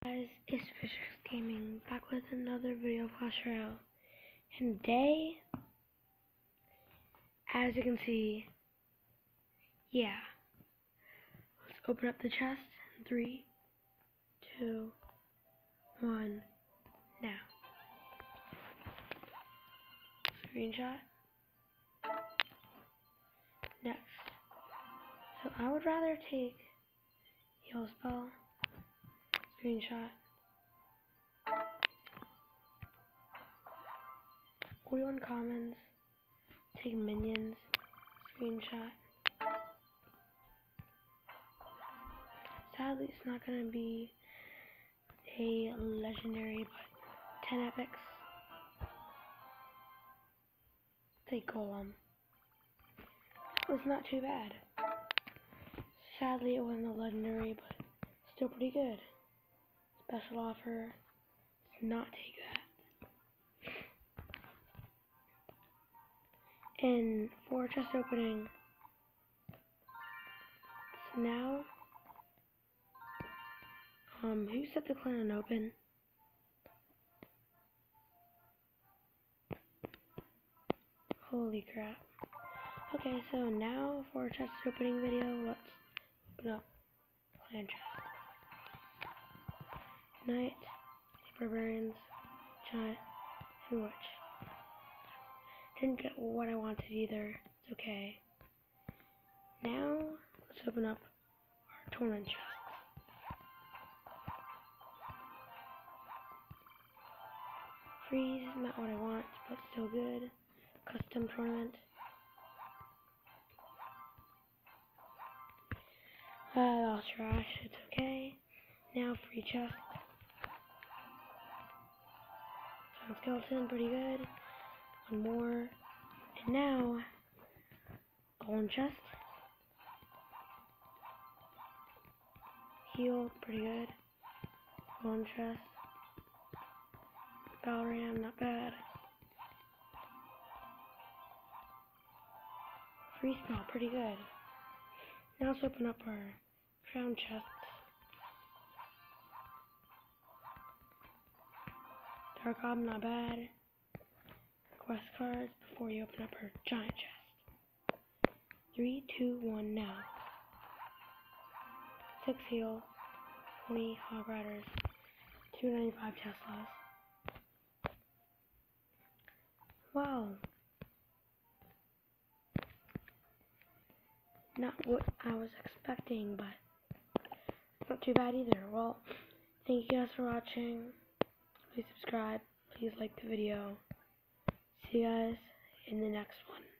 Guys, it's Fisher's Gaming back with another video of Clash Royale. And today, as you can see, yeah, let's open up the chest in 3, 2, 1, now. Screenshot. Next. So I would rather take Heal Spell. Screenshot. 41 commons. Take minions. Screenshot. Sadly, it's not gonna be a legendary, but 10 epics. Take Golem. It was not too bad. Sadly, it wasn't a legendary, but still pretty good. Special offer. Let's not take that. And for chest opening, so now, who set the clan open? Holy crap. Okay, so now for a chest opening video, let's open up clan chest. Knight, Barbarians, Giant, and Witch. Didn't get what I wanted either. It's okay. Now, let's open up our tournament chest. Freeze, not what I want, but still good. Custom tournament. That was trash, it's okay. Now free chest. Sound skeleton, pretty good. One more. And now, golden chest. Heal, pretty good. Golden chest. Battle ram, not bad. Free spell, pretty good. Now let's open up our crown chests. Dark Orb, not bad. Quest cards before you open up our giant chest. 3, 2, 1, now. 6 heal, 20 hog riders, 295 Teslas. Wow. Not what I was expecting, but not too bad either. Well, thank you guys for watching. Please subscribe. Please like the video. See you guys in the next one.